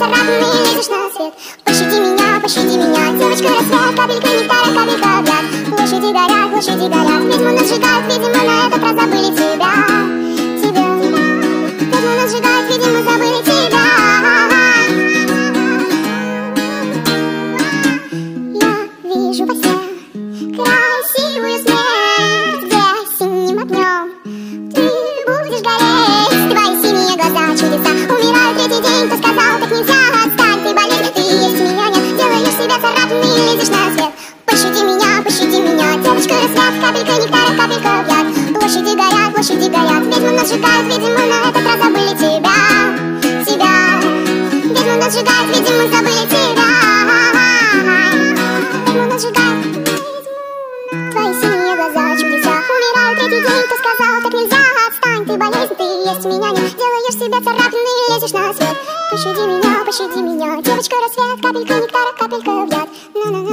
царапины, лезешь на свет. Пощади меня, девочка рассвет, капелька нектара, капелька в яд. Площади горят, ведьму нас сжигают, видимо, на этот раз забыли тебя. Ведьму нас сжигают, видимо, забыли тебя. Я вижу во сне красивую смерть, где синим огнем ты будешь гореть. Твои синие глаза, чудеса, умирают третий день. Кто сказал, так нельзя, отстань, ты болезнь, ты есть меня нет. Делаешь себя царапины, лезешь на свет. Пощади меня, девочка рассвет, капелька нектара, капелька в яд. Площади горят, ведьму нас сжигают, видимо, на этот раз забыли тебя. Ведьму нас сжигают, видимо, забыли тебя. Ведьму нас сжигают, твои синие глаза, чудеса, умирают третий день. Кто сказал, так нельзя, отстань, ты болезнь, ты есть меня нет. Делаешь себя царапины, лезешь на свет. Пощади меня, девочка рассвет, капелька нектара, капелька в яд.